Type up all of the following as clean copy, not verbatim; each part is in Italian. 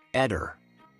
Eder.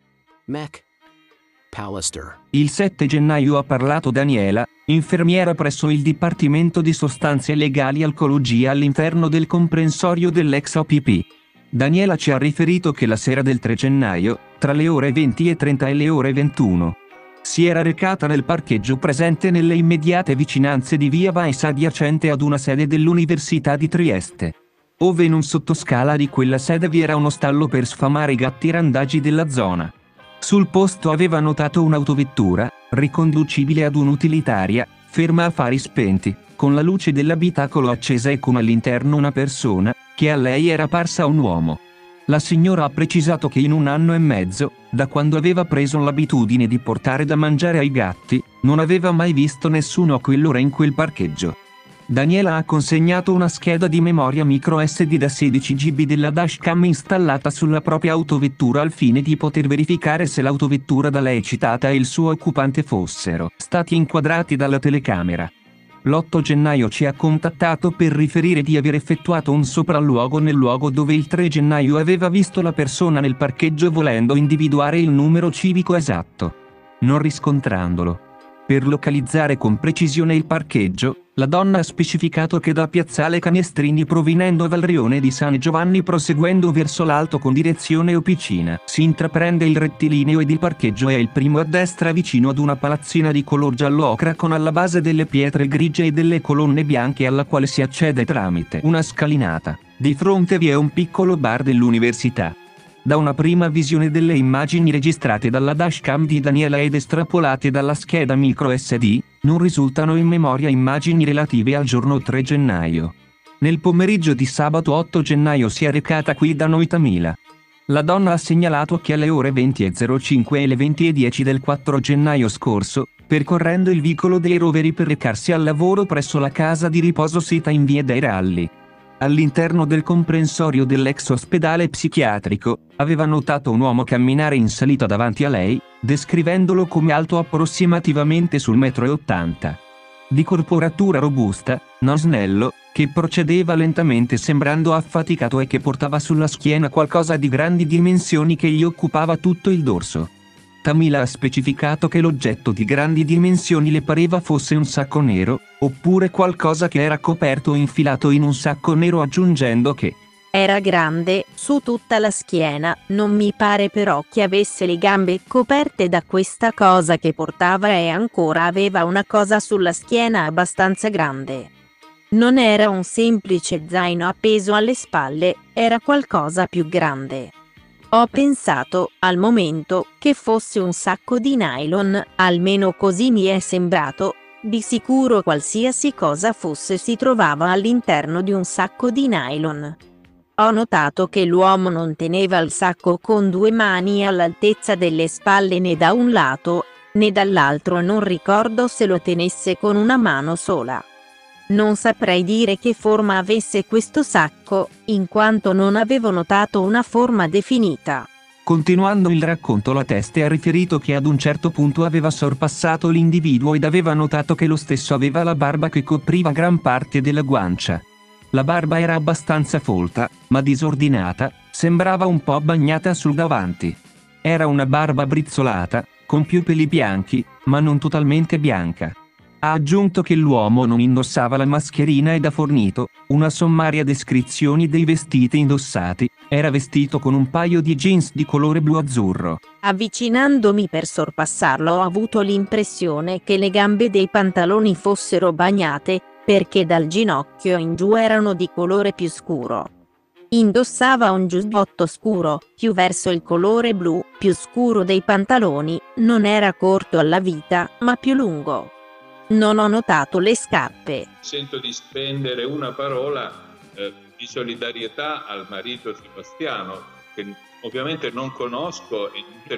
Mech. Pallister. Il 7 gennaio ha parlato Daniela, infermiera presso il Dipartimento di Sostanze Legali e Alcologia all'interno del comprensorio dell'ex OPP. Daniela ci ha riferito che la sera del 3 gennaio, tra le ore 20:30 e le ore 21, si era recata nel parcheggio presente nelle immediate vicinanze di via Weiss adiacente ad una sede dell'Università di Trieste, ove in un sottoscala di quella sede vi era uno stallo per sfamare i gatti randagi della zona. Sul posto aveva notato un'autovettura, riconducibile ad un'utilitaria, ferma a fari spenti, con la luce dell'abitacolo accesa e con all'interno una persona, che a lei era parsa un uomo. La signora ha precisato che in 1 anno e mezzo, da quando aveva preso l'abitudine di portare da mangiare ai gatti, non aveva mai visto nessuno a quell'ora in quel parcheggio. Daniela ha consegnato una scheda di memoria micro SD da 16 GB della dashcam installata sulla propria autovettura al fine di poter verificare se l'autovettura da lei citata e il suo occupante fossero stati inquadrati dalla telecamera. L'8 gennaio ci ha contattato per riferire di aver effettuato un sopralluogo nel luogo dove il 3 gennaio aveva visto la persona nel parcheggio volendo individuare il numero civico esatto, non riscontrandolo. Per localizzare con precisione il parcheggio, la donna ha specificato che da piazzale Canestrini provenendo dal rione di San Giovanni proseguendo verso l'alto con direzione Opicina si intraprende il rettilineo ed il parcheggio è il primo a destra vicino ad una palazzina di color giallo ocra con alla base delle pietre grigie e delle colonne bianche alla quale si accede tramite una scalinata. Di fronte vi è un piccolo bar dell'università. Da una prima visione delle immagini registrate dalla dashcam di Daniela ed estrapolate dalla scheda micro SD, non risultano in memoria immagini relative al giorno 3 gennaio. Nel pomeriggio di sabato 8 gennaio si è recata qui da Noitamila. La donna ha segnalato che alle ore 20:05 e le 20:10 del 4 gennaio scorso, percorrendo il vicolo dei Roveri per recarsi al lavoro presso la casa di riposo sita in via dei Ralli, all'interno del comprensorio dell'ex ospedale psichiatrico, aveva notato un uomo camminare in salita davanti a lei, descrivendolo come alto approssimativamente sul 1,80 m. Di corporatura robusta, non snello, che procedeva lentamente sembrando affaticato e che portava sulla schiena qualcosa di grandi dimensioni che gli occupava tutto il dorso. Tamila ha specificato che l'oggetto di grandi dimensioni le pareva fosse un sacco nero, oppure qualcosa che era coperto o infilato in un sacco nero aggiungendo che era grande, su tutta la schiena, non mi pare però che avesse le gambe coperte da questa cosa che portava e ancora aveva una cosa sulla schiena abbastanza grande. Non era un semplice zaino appeso alle spalle, era qualcosa più grande. Ho pensato, al momento, che fosse un sacco di nylon, almeno così mi è sembrato. Di sicuro qualsiasi cosa fosse si trovava all'interno di un sacco di nylon. Ho notato che l'uomo non teneva il sacco con 2 mani all'altezza delle spalle né da un lato, né dall'altro, non ricordo se lo tenesse con una mano sola. Non saprei dire che forma avesse questo sacco, in quanto non avevo notato una forma definita. Continuando il racconto la teste ha riferito che ad un certo punto aveva sorpassato l'individuo ed aveva notato che lo stesso aveva la barba che copriva gran parte della guancia. La barba era abbastanza folta, ma disordinata, sembrava un po' bagnata sul davanti. Era una barba brizzolata, con più peli bianchi, ma non totalmente bianca. Ha aggiunto che l'uomo non indossava la mascherina ed ha fornito una sommaria descrizione dei vestiti indossati. Era vestito con un paio di jeans di colore blu-azzurro. Avvicinandomi per sorpassarlo ho avuto l'impressione che le gambe dei pantaloni fossero bagnate, perché dal ginocchio in giù erano di colore più scuro. Indossava un giubbotto scuro, più verso il colore blu, più scuro dei pantaloni, non era corto alla vita, ma più lungo. Non ho notato le scarpe. Sento di spendere una parola di solidarietà al marito Sebastiano, che ovviamente non conosco.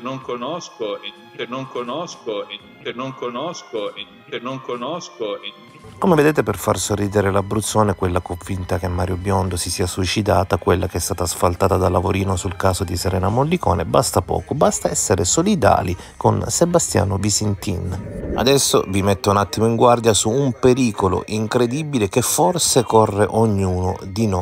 Come vedete, per far sorridere l'Abruzzone, quella convinta che Mario Biondo si sia suicidata, quella che è stata asfaltata da Lavorino sul caso di Serena Mollicone, basta poco, basta essere solidali con Sebastiano Visintin. Adesso vi metto un attimo in guardia su un pericolo incredibile che forse corre ognuno di noi.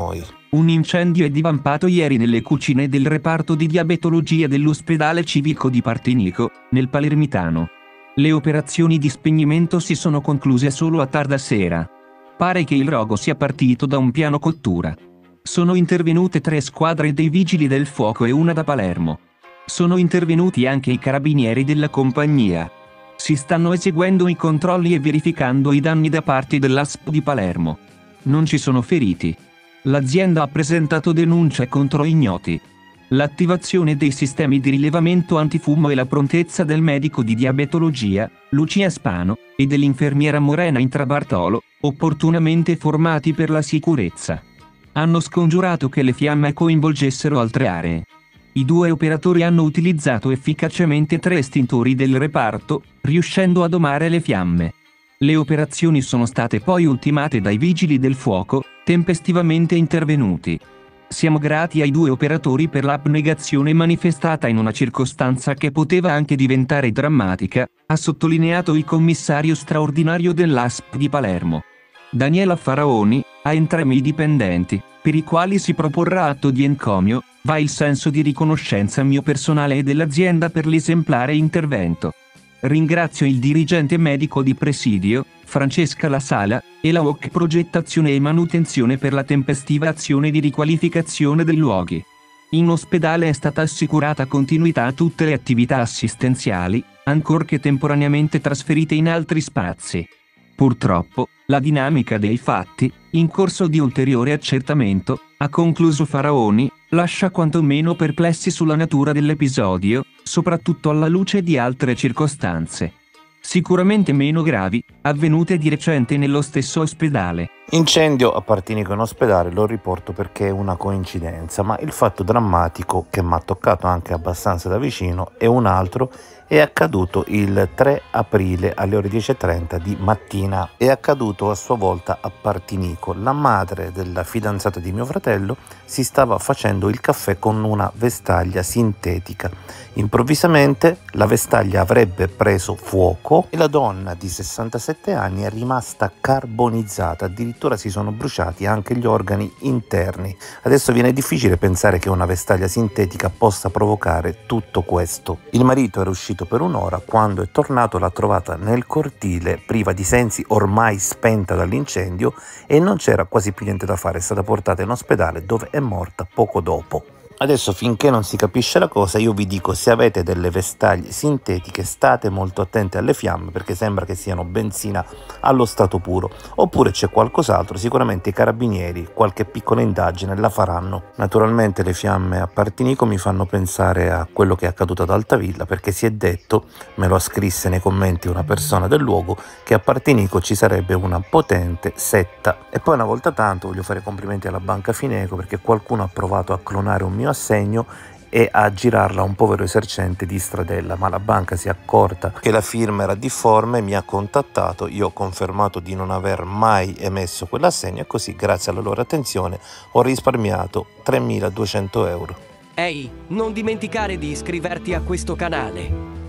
Un incendio è divampato ieri nelle cucine del reparto di diabetologia dell'ospedale civico di Partinico, nel Palermitano. Le operazioni di spegnimento si sono concluse solo a tarda sera. Pare che il rogo sia partito da un piano cottura. Sono intervenute 3 squadre dei vigili del fuoco e una da Palermo. Sono intervenuti anche i carabinieri della compagnia. Si stanno eseguendo i controlli e verificando i danni da parte dell'ASP di Palermo. Non ci sono feriti. L'azienda ha presentato denunce contro ignoti. L'attivazione dei sistemi di rilevamento antifumo e la prontezza del medico di diabetologia, Lucia Spano, e dell'infermiera Morena Intrabartolo, opportunamente formati per la sicurezza, hanno scongiurato che le fiamme coinvolgessero altre aree. I 2 operatori hanno utilizzato efficacemente 3 estintori del reparto, riuscendo a domare le fiamme. Le operazioni sono state poi ultimate dai vigili del fuoco, tempestivamente intervenuti. Siamo grati ai 2 operatori per l'abnegazione manifestata in una circostanza che poteva anche diventare drammatica, ha sottolineato il commissario straordinario dell'ASP di Palermo, Daniela Faraoni. A entrambi i dipendenti, per i quali si proporrà atto di encomio, va il senso di riconoscenza mio personale e dell'azienda per l'esemplare intervento. Ringrazio il dirigente medico di presidio, Francesca La Sala, e la OC Progettazione e Manutenzione per la tempestiva azione di riqualificazione dei luoghi. In ospedale è stata assicurata continuità a tutte le attività assistenziali, ancorché temporaneamente trasferite in altri spazi. Purtroppo, la dinamica dei fatti, in corso di ulteriore accertamento, ha concluso Faraoni, lascia quantomeno perplessi sulla natura dell'episodio, soprattutto alla luce di altre circostanze, sicuramente meno gravi, avvenute di recente nello stesso ospedale. Incendio a Partinico in ospedale lo riporto perché è una coincidenza, ma il fatto drammatico che mi ha toccato anche abbastanza da vicino è un altro. È accaduto il 3 aprile alle ore 10:30 di mattina. È accaduto a sua volta a Partinico. La madre della fidanzata di mio fratello si stava facendo il caffè con una vestaglia sintetica. Improvvisamente la vestaglia avrebbe preso fuoco e la donna di 67 anni è rimasta carbonizzata, addirittura si sono bruciati anche gli organi interni. Adesso viene difficile pensare che una vestaglia sintetica possa provocare tutto questo. Il marito era uscito per un'ora, quando è tornato l'ha trovata nel cortile priva di sensi, ormai spenta dall'incendio, e non c'era quasi più niente da fare. È stata portata in ospedale dove è morta poco dopo. Adesso, finché non si capisce la cosa, io vi dico: se avete delle vestaglie sintetiche state molto attenti alle fiamme, perché sembra che siano benzina allo stato puro, oppure c'è qualcos'altro. Sicuramente i carabinieri qualche piccola indagine la faranno. Naturalmente le fiamme a Partinico mi fanno pensare a quello che è accaduto ad Altavilla, perché si è detto, me lo scrisse nei commenti una persona del luogo, che a Partinico ci sarebbe una potente setta. E poi, una volta tanto, voglio fare complimenti alla Banca Fineco, perché qualcuno ha provato a clonare un mio assegno e a girarla a un povero esercente di Stradella, ma la banca si è accorta che la firma era difforme, mi ha contattato, io ho confermato di non aver mai emesso quell'assegno, e così, grazie alla loro attenzione, ho risparmiato 3.200 euro. Ehi, non dimenticare di iscriverti a questo canale.